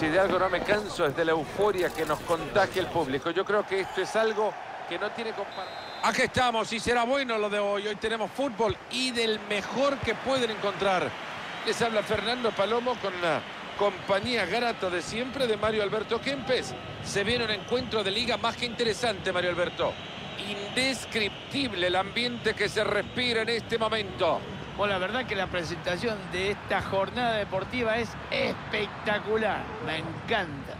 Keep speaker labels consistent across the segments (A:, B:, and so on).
A: Si de algo no me canso es de la euforia que nos contagia el público. Yo creo que esto es algo que no tiene comparación.
B: Aquí estamos y será bueno lo de hoy. Hoy tenemos fútbol y del mejor que pueden encontrar. Les habla Fernando Palomo con la compañía grata de siempre de Mario Alberto Kempes. Se viene un encuentro de liga más que interesante, Mario Alberto. Indescriptible el ambiente que se respira en este momento.
C: Bueno, la verdad que la presentación de esta jornada deportiva es espectacular. Me encanta.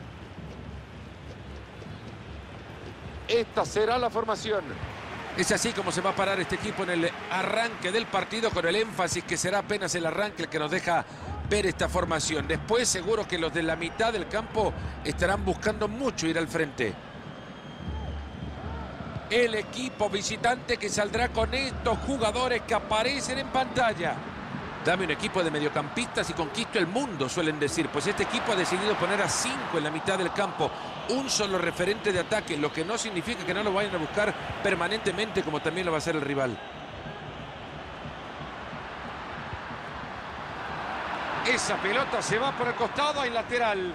A: Esta será la formación.
B: Es así como se va a parar este equipo en el arranque del partido, con el énfasis que será apenas el arranque el que nos deja ver esta formación. Después seguro que los de la mitad del campo estarán buscando mucho ir al frente. El equipo visitante que saldrá con estos jugadores que aparecen en pantalla. Dame un equipo de mediocampistas y conquisto el mundo, suelen decir. Pues este equipo ha decidido poner a 5 en la mitad del campo. Un solo referente de ataque, lo que no significa que no lo vayan a buscar permanentemente, como también lo va a hacer el rival.
A: Esa pelota se va por el costado y lateral.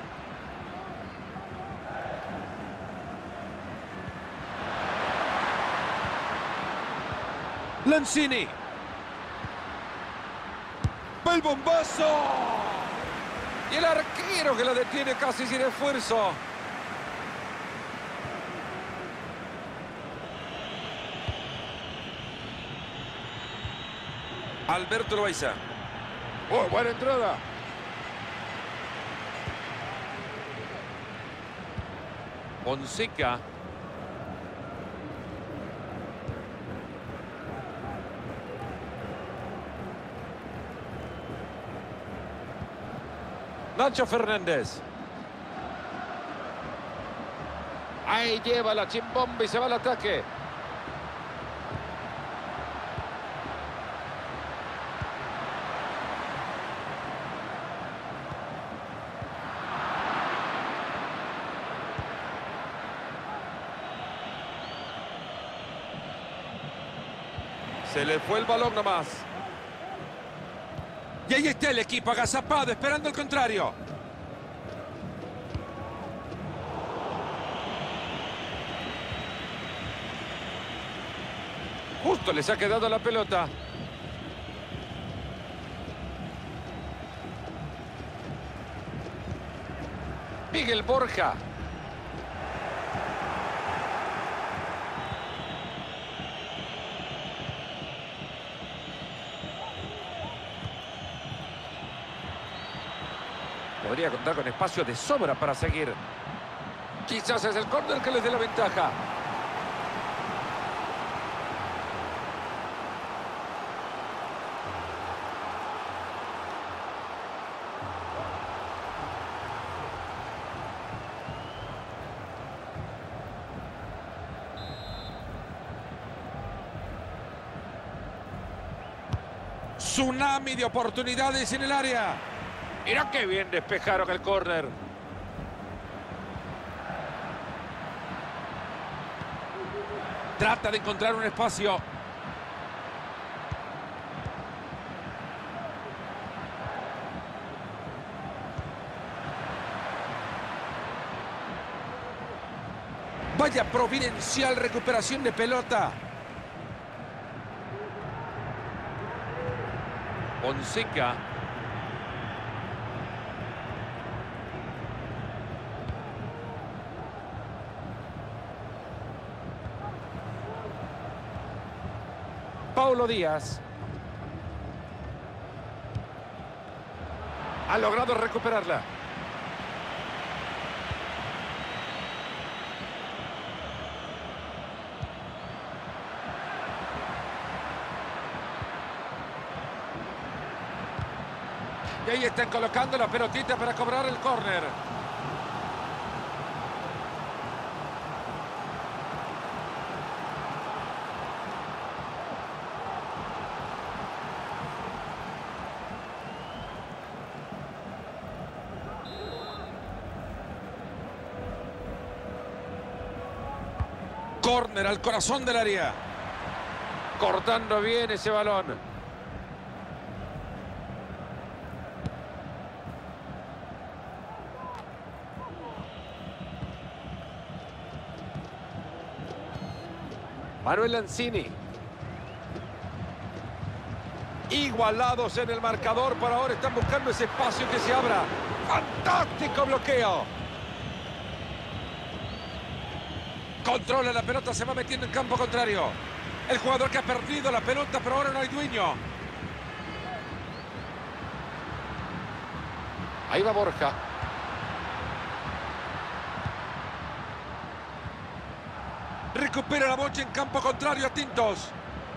B: Lanzini. ¡El bombazo!
A: Y el arquero que la detiene casi sin esfuerzo.
B: Alberto Loaiza.
A: ¡Oh, buena entrada! Fonseca. Nacho Fernández. Ahí lleva la chimbomba y se va al ataque. Se le fue el balón nomás.
B: Y ahí está el equipo agazapado, esperando el contrario.
A: Justo les ha quedado la pelota. Miguel Borja. Podría contar con espacio de sobra para seguir. Quizás es el córner que les dé la ventaja.
B: Tsunami de oportunidades en el área.
A: Mira qué bien despejaron el córner.
B: Trata de encontrar un espacio. Vaya providencial recuperación de pelota.
A: Fonseca. Paulo Díaz. Ha logrado recuperarla. Y ahí están colocando la pelotita para cobrar el córner.
B: Córner al corazón del área.
A: Cortando bien ese balón. Manuel Lanzini. Igualados en el marcador. Por ahora están buscando ese espacio que se abra. ¡Fantástico bloqueo! Controla la pelota, se va metiendo en campo contrario. El jugador que ha perdido la pelota, pero ahora no hay dueño. Ahí va Borja. Recupera la bocha en campo contrario a Tintos.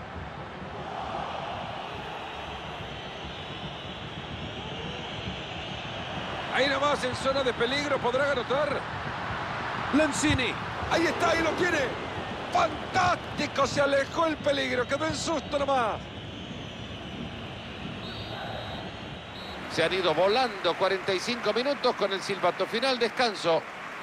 A: Ahí nomás en zona de peligro, podrá anotar. Lanzini. Ahí está, ahí lo tiene. ¡Fantástico! Se alejó el peligro, quedó en susto nomás. Se han ido volando 45 minutos con el silbato final, descanso.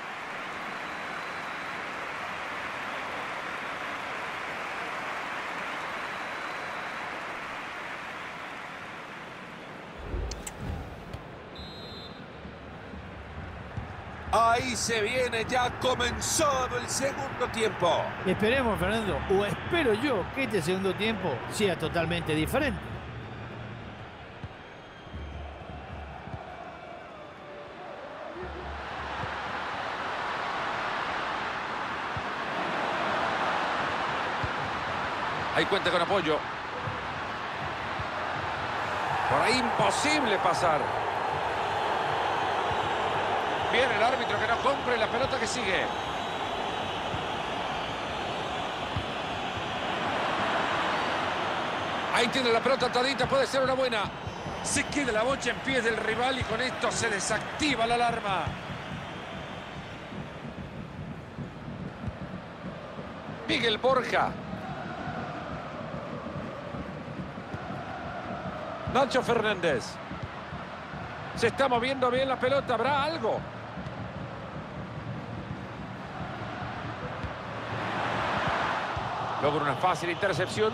A: Ahí se viene, ya ha comenzado el segundo tiempo.
C: Esperemos, Fernando, o espero yo que este segundo tiempo sea totalmente diferente.
A: Ahí cuenta con apoyo. Por ahí imposible pasar. Bien el árbitro que no compre la pelota que sigue. Ahí tiene la pelota atadita, puede ser una buena. Se queda la bocha en pies del rival y con esto se desactiva la alarma. Miguel Borja. Nacho Fernández. Se está moviendo bien la pelota, ¿habrá algo? Logra una fácil intercepción.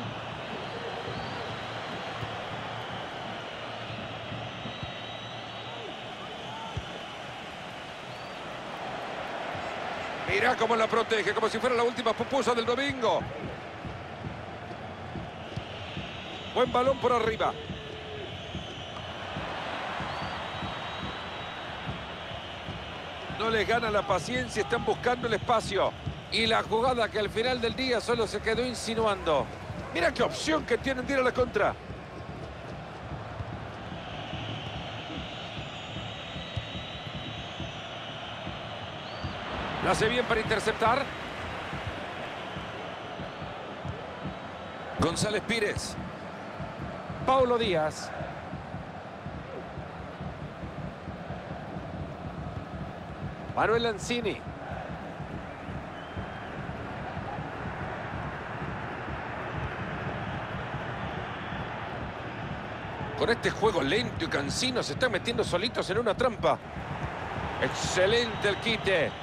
A: Mirá cómo la protege, como si fuera la última pupusa del domingo. Buen balón por arriba. No les gana la paciencia, están buscando el espacio. Y la jugada que al final del día solo se quedó insinuando. Mira qué opción que tienen de ir a la contra. La hace bien para interceptar. González Pires. Paulo Díaz. Manuel Lanzini. Con este juego lento y cansino se están metiendo solitos en una trampa. Excelente el quite.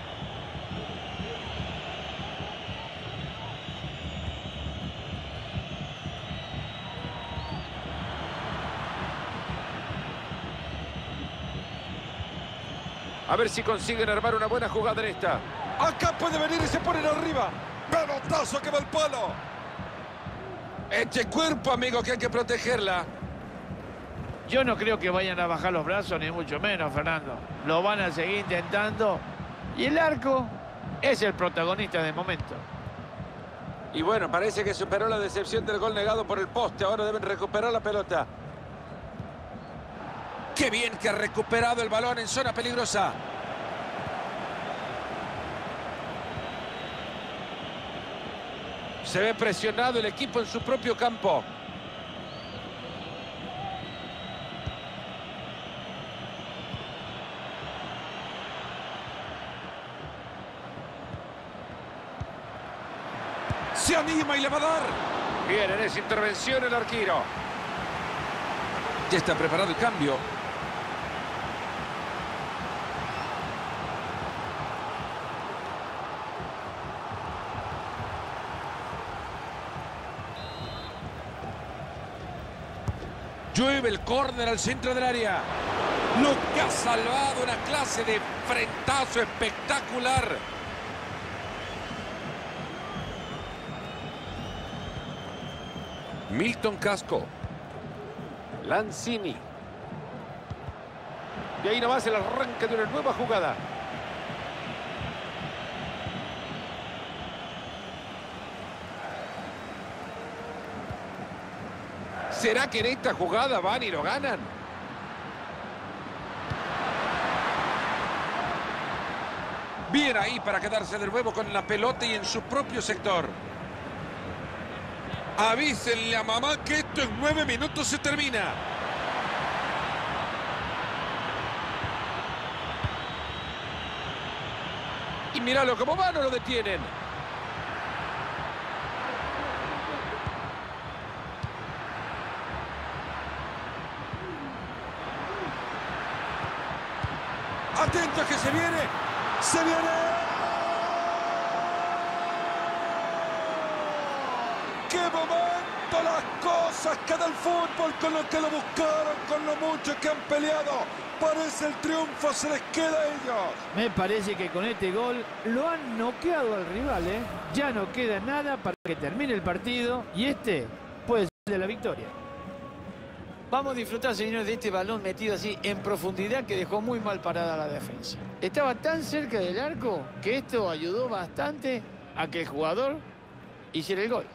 A: A ver si consiguen armar una buena jugada en esta. Acá puede venir y se ponen arriba. Pelotazo que va al palo. Este cuerpo, amigo, que hay que protegerla.
C: Yo no creo que vayan a bajar los brazos, ni mucho menos, Fernando. Lo van a seguir intentando. Y el arco es el protagonista de momento.
A: Y bueno, parece que superó la decepción del gol negado por el poste. Ahora deben recuperar la pelota. ¡Qué bien que ha recuperado el balón en zona peligrosa! Se ve presionado el equipo en su propio campo. Se anima y le va a dar. Bien, en esa intervención el arquero. Ya está preparado el cambio. Llueve el córner al centro del área. Lo que ha salvado, una clase de frentazo espectacular.
B: Milton Casco. Lanzini. Y ahí nomás el arranque de una nueva jugada. ¿Será que en esta jugada van y lo ganan? Bien ahí para quedarse de nuevo con la pelota y en su propio sector. Avísenle a mamá que esto en 9 minutos se termina. Y míralo cómo va, no lo detienen.
A: Atento que se viene. ¡Se viene! ¡Qué momento! Las cosas que da el fútbol, con lo que lo buscaron, con lo mucho que han peleado. Parece el triunfo se les queda a ellos.
C: Me parece que con este gol lo han noqueado al rival, ¿eh? Ya no queda nada para que termine el partido y este puede ser de la victoria. Vamos a disfrutar, señores, de este balón metido así en profundidad que dejó muy mal parada la defensa. Estaba tan cerca del arco que esto ayudó bastante a que el jugador hiciera el gol.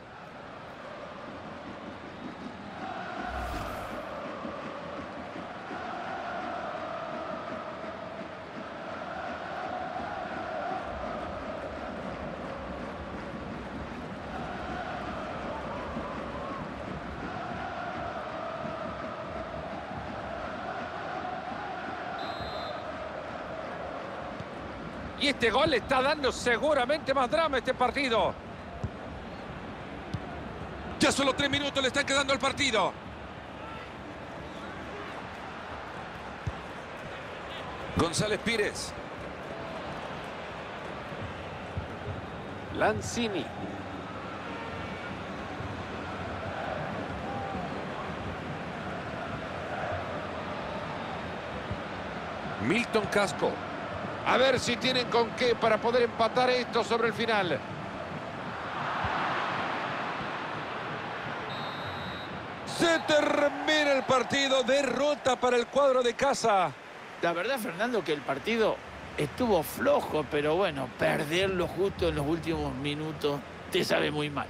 B: Y este gol le está dando seguramente más drama a este partido.
A: Ya solo 3 minutos le están quedando al partido. González Pires.
B: Lanzini. Milton Casco. A ver si tienen con qué para poder empatar esto sobre el final.
A: Se termina el partido. Derrota para el cuadro de casa.
C: La verdad, Fernando, que el partido estuvo flojo, pero bueno, perderlo justo en los últimos minutos te sabe muy mal.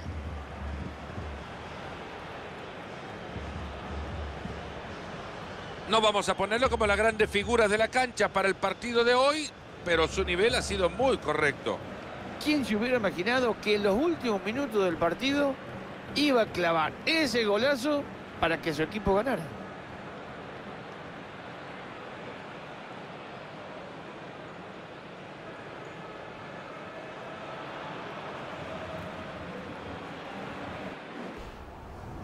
B: No vamos a ponerlo como las grandes figuras de la cancha para el partido de hoy, pero su nivel ha sido muy correcto.
C: ¿Quién se hubiera imaginado que en los últimos minutos del partido iba a clavar ese golazo para que su equipo ganara?